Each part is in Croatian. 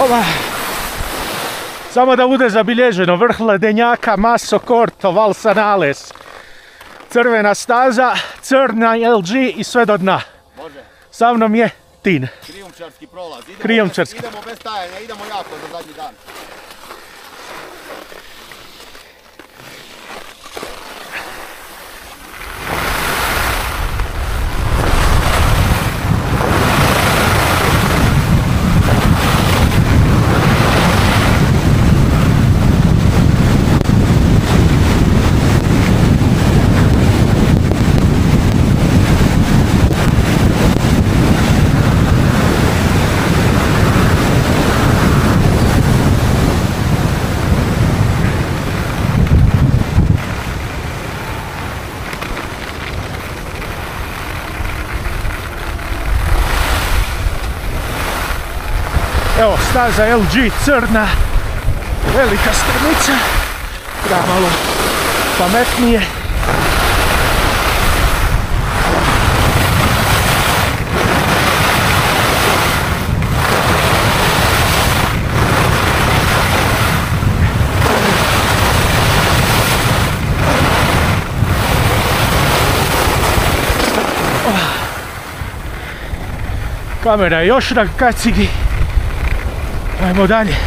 Samo da bude zabilježeno, vrh ledenjaka Masso Corto, Val Sanales. Crvena staza, crna LG i sve do dna. Može. Sa mnom je Tin. Krijumčarski prolaz. Krijumčarski. Idemo bez stajanja, idemo jako za zadnji dan. Evo, staza LG crna, velika strmica, treba malo pametnije. Kamera je još na kacigi. Ajmo dalje.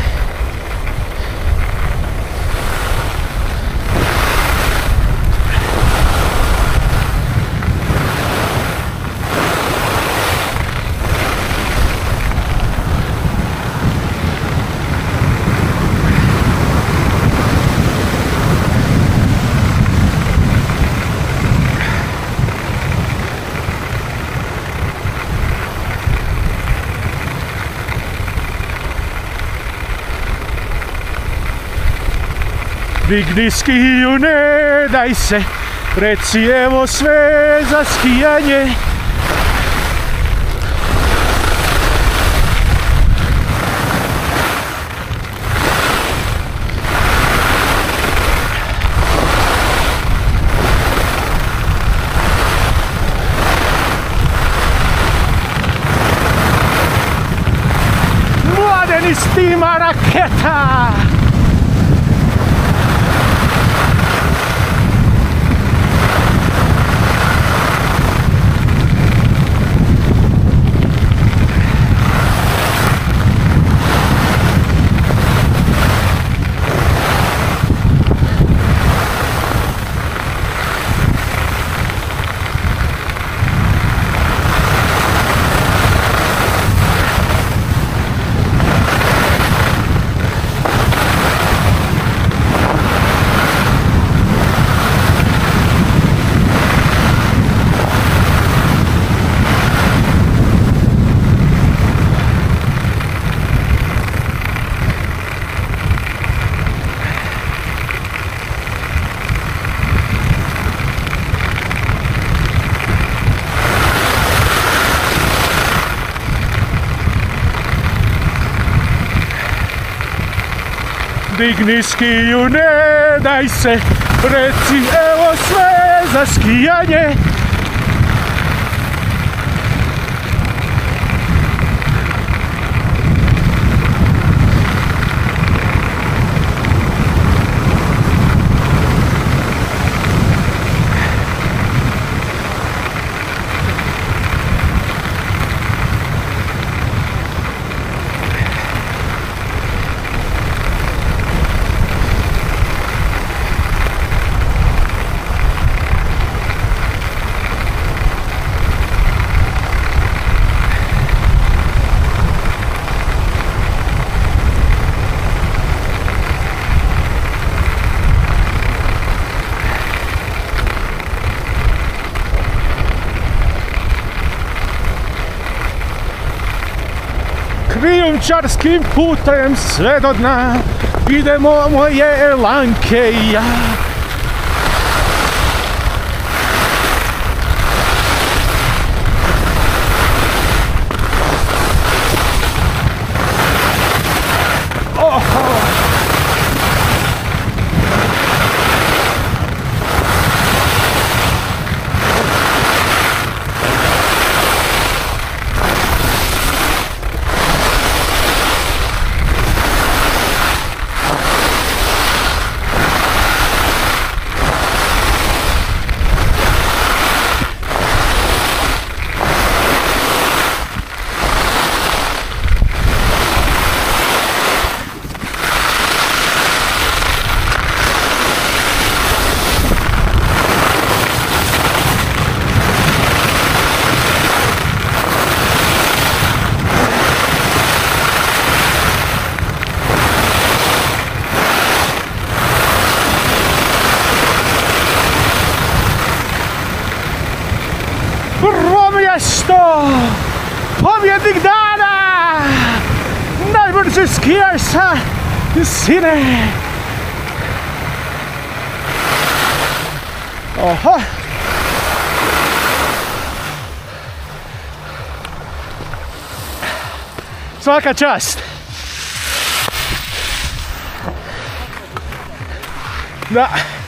Digni skiju, ne daj se, reci evo sve za skijanje. Mladen iz tima Raketa! Digni skiju, ne daj se, reci evo sve za skijanje. Krijumčarskim putem sve do dna, idemo moje lanke i ja. to! Pobjednik dana! Najbrži skijaš sa Sine! Oho! Svaka čast! Da!